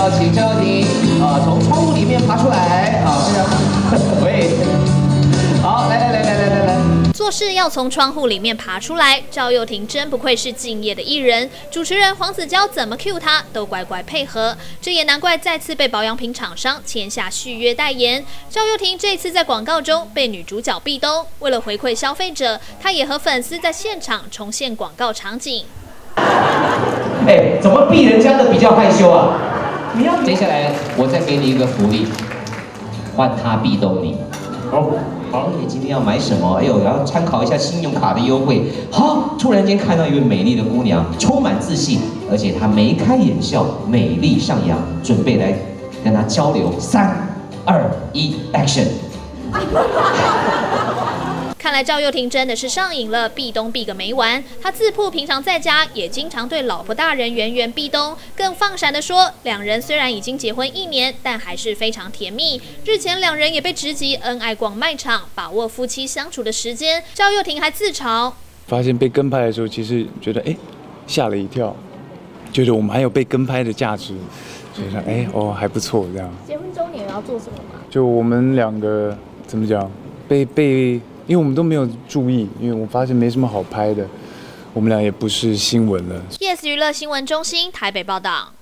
邀请赵又廷从窗户里面爬出来非常喂，好，来。 做事要从窗户里面爬出来，赵又廷真不愧是敬业的艺人。主持人黄子佼怎么 cue 他，都乖乖配合。这也难怪再次被保养品厂商签下续约代言。赵又廷这次在广告中被女主角壁咚，为了回馈消费者，他也和粉丝在现场重现广告场景。 怎么避人家的比较害羞啊？你要接下来我再给你一个福利，换他壁咚你。好，你今天要买什么？要参考一下信用卡的优惠。好，突然间看到一位美丽的姑娘，充满自信，而且她眉开眼笑，美丽上扬，准备来跟她交流。3、2、1 ，Action！ 看来赵又廷真的是上瘾了，壁咚壁个没完。他自曝平常在家也经常对老婆大人圆圆壁咚，更放闪的说，两人虽然已经结婚1年，但还是非常甜蜜。日前两人也被直击恩爱逛卖场，把握夫妻相处的时间。赵又廷还自嘲， 发现被跟拍的时候，其实觉得吓了一跳，觉得我们还有被跟拍的价值，所以说还不错这样。 结婚周年要做什么吗？ 就我们两个怎么讲，因为我们都没有注意，因为我发现没什么好拍的，我们俩也不是新闻了。 Yes 娱乐新闻中心台北报道。